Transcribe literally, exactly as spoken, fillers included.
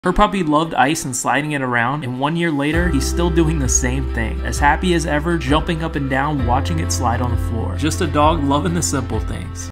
Her puppy loved ice and sliding it around, and one year later, he's still doing the same thing. As happy as ever, jumping up and down, watching it slide on the floor. Just a dog loving the simple things.